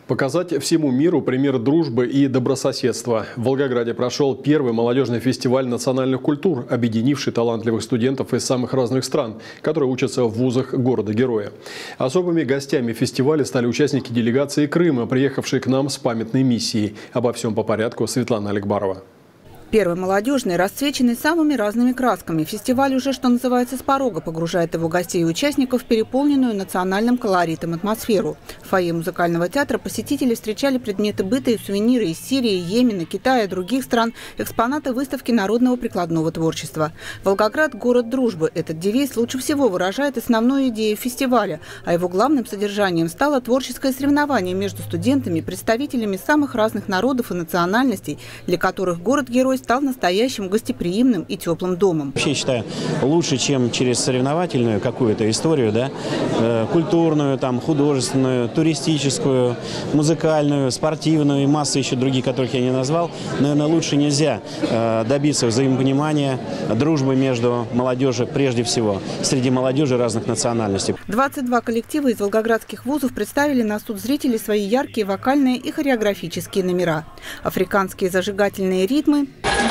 Показать всему миру пример дружбы и добрососедства. В Волгограде прошел первый молодежный фестиваль национальных культур, объединивший талантливых студентов из самых разных стран, которые учатся в вузах города-героя. Особыми гостями фестиваля стали участники делегации Крыма, приехавшие к нам с памятной миссией. Обо всем по порядку Светлана Аликбарова. Первый молодежный, расцвеченный самыми разными красками. Фестиваль уже, что называется, с порога погружает его гостей и участников в переполненную национальным колоритом атмосферу. В фойе музыкального театра посетители встречали предметы быта и сувениры из Сирии, Йемена, Китая и других стран, экспонаты выставки народного прикладного творчества. Волгоград – город дружбы. Этот девиз лучше всего выражает основную идею фестиваля, а его главным содержанием стало творческое соревнование между студентами, представителями самых разных народов и национальностей, для которых город-герой стал настоящим гостеприимным и теплым домом. Вообще, считаю, лучше, чем через соревновательную какую-то историю, да, культурную, там, художественную, туристическую, музыкальную, спортивную и массу еще других, которых я не назвал, наверное, лучше нельзя добиться взаимопонимания, дружбы между молодежью прежде всего, среди молодежи разных национальностей. 22 коллектива из волгоградских вузов представили на суд зрителей свои яркие вокальные и хореографические номера. Африканские зажигательные ритмы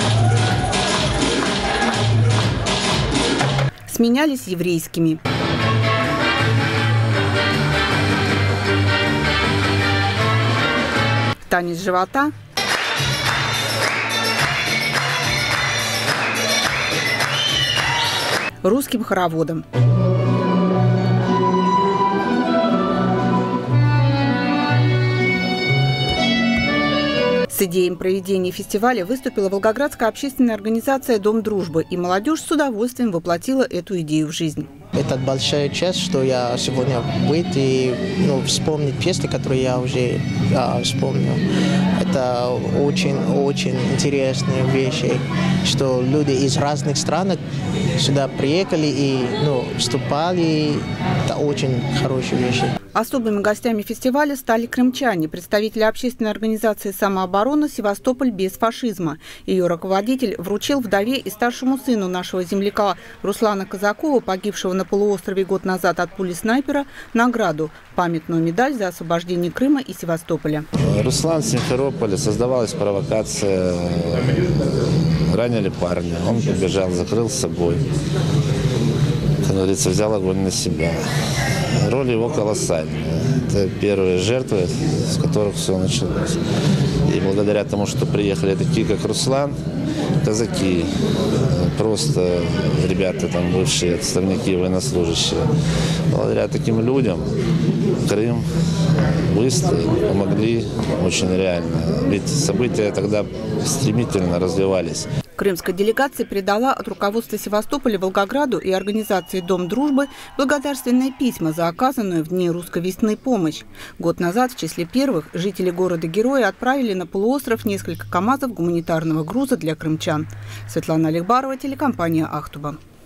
сменялись еврейскими. Танец живота русским хороводом. С идеей проведения фестиваля выступила волгоградская общественная организация «Дом дружбы», и молодежь с удовольствием воплотила эту идею в жизнь. Это большая честь, что я сегодня быть и вспомнить песни, которые я уже вспомнил. Это очень-очень интересные вещи, что люди из разных стран сюда приехали и вступали. Это очень хорошие вещи. Особыми гостями фестиваля стали крымчане, представители общественной организации «Самооборона» «Севастополь без фашизма». Ее руководитель вручил вдове и старшему сыну нашего земляка Руслана Казакова, погибшего на полуострове год назад от пули снайпера, награду – памятную медаль за освобождение Крыма и Севастополя. Руслан в Симферополе, создавалась провокация, ранили парня, он побежал, закрыл с собой, как говорится, взял огонь на себя. Роль его колоссальная. Это первые жертвы, с которых все началось. И благодаря тому, что приехали такие, как Руслан, казаки, просто ребята, там бывшие отставники, военнослужащие, благодаря таким людям Крым выстоял, помогли очень реально. Ведь события тогда стремительно развивались. Крымская делегация передала от руководства Севастополя Волгограду и организации «Дом дружбы» благодарственные письма за оказанную в дни русской весны помощь. Год назад в числе первых жители города-героя отправили на полуостров несколько КАМАЗов гуманитарного груза для крымчан. Светлана Аликбарова, телекомпания «Ахтуба».